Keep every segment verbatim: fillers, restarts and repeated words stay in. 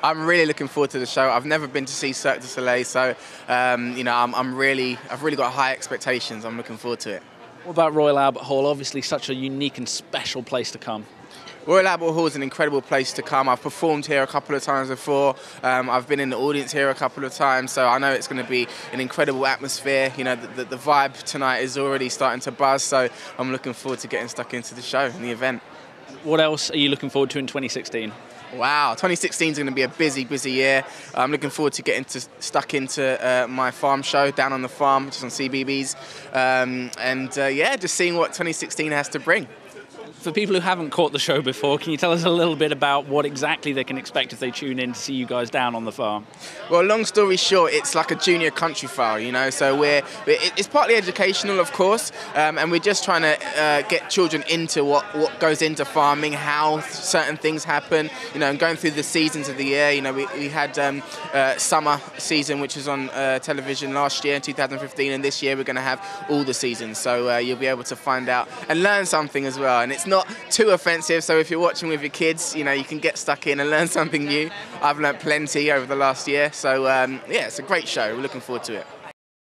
I'm really looking forward to the show. I've never been to see Cirque du Soleil, so um, you know, I'm, I'm really, I've really got high expectations. I'm looking forward to it. What about Royal Albert Hall? Obviously, such a unique and special place to come. Royal Albert Hall is an incredible place to come. I've performed here a couple of times before. Um, I've been in the audience here a couple of times, so I know it's going to be an incredible atmosphere. You know, the, the, the vibe tonight is already starting to buzz, so I'm looking forward to getting stuck into the show and the event. What else are you looking forward to in twenty sixteen? Wow, twenty sixteen is going to be a busy, busy year. I'm looking forward to getting to, stuck into uh, my farm show, Down on the Farm, which is on C B B S. Um, and uh, yeah, just seeing what twenty sixteen has to bring. For people who haven't caught the show before, can you tell us a little bit about what exactly they can expect if they tune in to see you guys down on the farm? Well, long story short, it's like a junior country file, you know, so we're, it's partly educational, of course, um, and we're just trying to uh, get children into what, what goes into farming, how certain things happen, you know, and going through the seasons of the year. You know, we, we had um, uh, summer season, which was on uh, television last year in two thousand fifteen, and this year we're going to have all the seasons, so uh, you'll be able to find out and learn something as well, and it's not too offensive, so if you're watching with your kids, you know, you can get stuck in and learn something new. I've learnt plenty over the last year, so um, yeah, it's a great show. We're looking forward to it.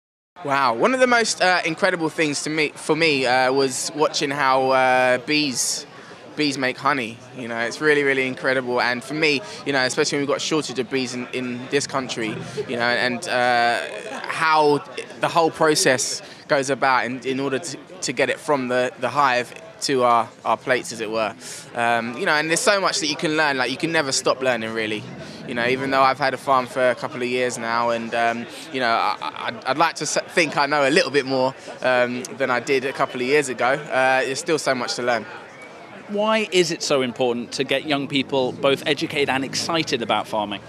Wow, one of the most uh, incredible things to me, for me uh, was watching how uh, bees bees make honey. You know, it's really, really incredible, and for me, you know, especially when we've got a shortage of bees in, in this country, you know, and uh, how the whole process goes about in, in order to, to get it from the, the hive to our, our plates, as it were. Um, you know, and there's so much that you can learn, like you can never stop learning, really. You know, even though I've had a farm for a couple of years now, and um, you know, I, I'd, I'd like to think I know a little bit more um, than I did a couple of years ago. Uh, there's still so much to learn. Why is it so important to get young people both educated and excited about farming?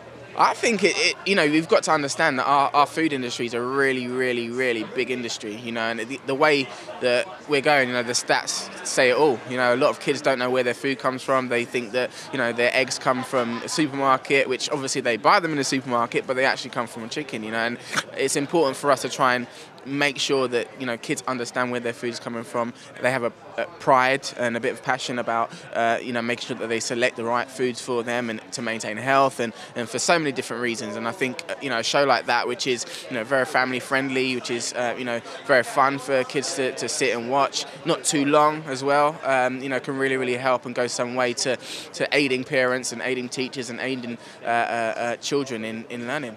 I think, it, it, you know, we've got to understand that our, our food industry is a really, really, really big industry, you know, and the, the way that we're going, you know, the stats say it all. You know, a lot of kids don't know where their food comes from. They think that, you know, their eggs come from a supermarket, which obviously they buy them in a supermarket, but they actually come from a chicken, you know, and it's important for us to try and make sure that, you know, kids understand where their food is coming from. They have a, a pride and a bit of passion about, uh, you know, making sure that they select the right foods for them and to maintain health, and, and for so many different reasons. And I think, you know, a show like that, which is, you know, very family friendly, which is, uh, you know, very fun for kids to, to sit and watch, not too long as well, um, you know, can really, really help and go some way to, to aiding parents and aiding teachers and aiding uh, uh, uh, children in, in learning.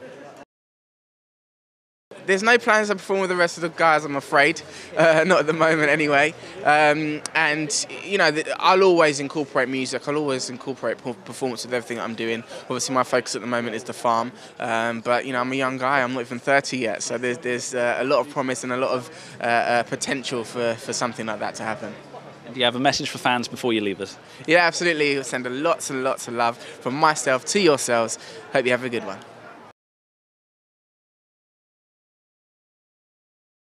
There's no plans to perform with the rest of the guys, I'm afraid. Uh, not at the moment, anyway. Um, and, you know, I'll always incorporate music. I'll always incorporate performance with everything that I'm doing. Obviously, my focus at the moment is the farm. Um, but, you know, I'm a young guy. I'm not even thirty yet. So there's, there's uh, a lot of promise and a lot of uh, uh, potential for, for something like that to happen. Do you have a message for fans before you leave us? Yeah, absolutely. Send lots and lots of love from myself to yourselves. Hope you have a good one.